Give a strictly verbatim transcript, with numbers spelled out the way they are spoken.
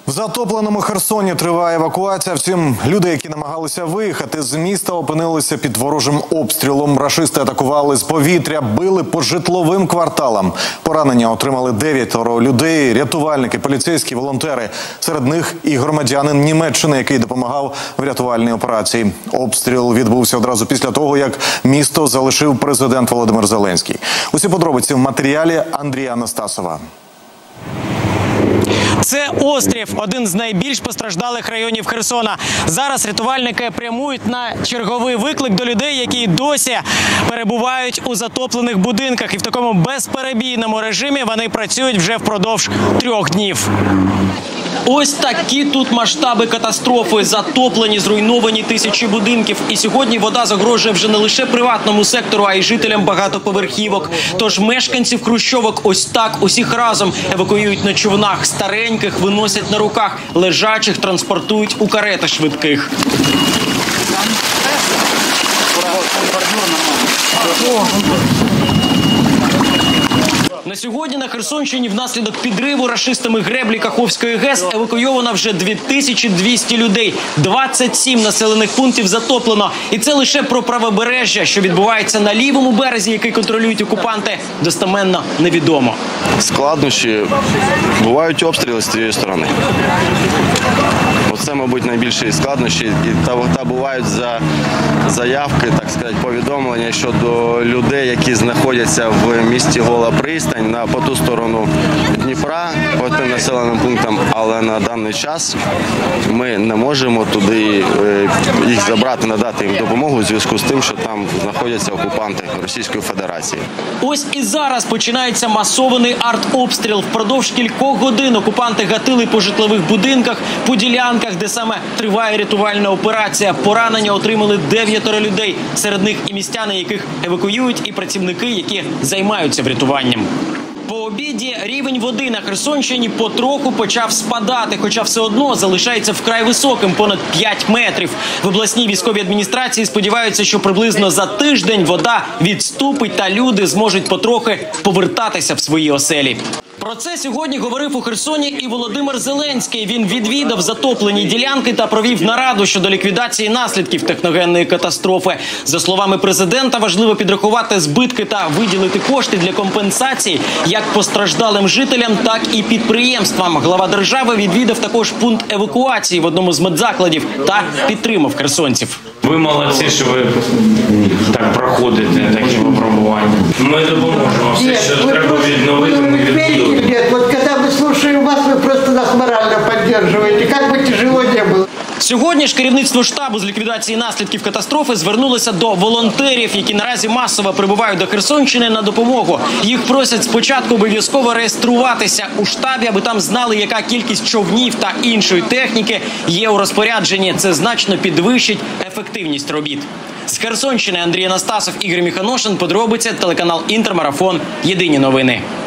В затопленому Херсоні триває евакуація. Втім, люди, які намагалися виїхати з міста, опинилися під ворожим обстрілом. Рашисти атакували з повітря, били по житловим кварталам. Поранення отримали дев'ятеро людей, рятувальники, поліцейські, волонтери. Серед них і громадянин Німеччини, який допомагав в рятувальній операції. Обстріл відбувся одразу після того, як місто залишив президент Володимир Зеленський. Усі подробиці в матеріалі Андрія Анастасова. Це Острів – один з найбільш постраждалих районів Херсона. Зараз рятувальники прямують на черговий виклик до людей, які досі перебувають у затоплених будинках. І в такому безперебійному режимі вони працюють вже впродовж трьох днів. Ось такі тут масштаби катастрофи. Затоплені, зруйновані тисячі будинків. І сьогодні вода загрожує вже не лише приватному сектору, а й жителям багатоповерхівок. Тож мешканців хрущовок ось так усіх разом евакуюють на човнах. Стареньких виносять на руках, лежачих транспортують у карети швидких. На сьогодні на Херсонщині внаслідок підриву рашистами греблі Каховської ГЕС евакуйовано вже дві тисячі двісті людей. двадцять сім населених пунктів затоплено. І це лише про правобережжя, що відбувається на лівому березі, який контролюють окупанти, достеменно невідомо. Складнощі, бувають обстріли з цієї сторони. Оце, мабуть, найбільші складнощі. І та, та бувають за заявки, так сказати, повідомлення щодо людей, які знаходяться в місті Гола Пристань, на, по ту сторону Дніпра, по тим населеним пунктам, але на даний час ми не можемо туди е, їх забрати, надати їм допомогу у зв'язку з тим, що там знаходяться окупанти Російської Федерації. Ось і зараз починається масований артобстріл. Впродовж кількох годин окупанти гатили по житлових будинках, по ділянках, де саме триває рятувальна операція. Поранення отримали дев'ятеро людей. Серед них і містяни, яких евакуюють, і працівники, які займаються врятуванням. По обіді рівень води на Херсонщині потроху почав спадати, хоча все одно залишається вкрай високим – понад п'ять метрів. В обласній військовій адміністрації сподіваються, що приблизно за тиждень вода відступить та люди зможуть потрохи повертатися в свої оселі. Про це сьогодні говорив у Херсоні і Володимир Зеленський. Він відвідав затоплені ділянки та провів нараду щодо ліквідації наслідків техногенної катастрофи. За словами президента, важливо підрахувати збитки та виділити кошти для компенсації як постраждалим жителям, так і підприємствам. Глава держави відвідав також пункт евакуації в одному з медзакладів та підтримав херсонців. Ви молодці, що ви так проходите такі випробування. Ми допоможемо. Все, що треба відновити, ми відбудуємо. Нет, вот когда мы слушаем вас, вы просто нас морально поддерживаете. Как бы тяжело не было. Сьогодні ж керівництво штабу з ліквідації наслідків катастрофи звернулося до волонтерів, які наразі масово прибувають до Херсонщини на допомогу. Їх просять спочатку обов'язково реєструватися у штабі, аби там знали, яка кількість човнів та іншої техніки є у розпорядженні. Це значно підвищить ефективність робіт. З Херсонщини Андрій Анастасов, Ігор Міханошин. Подробиці, телеканал Інтермарафон. Єдині новини.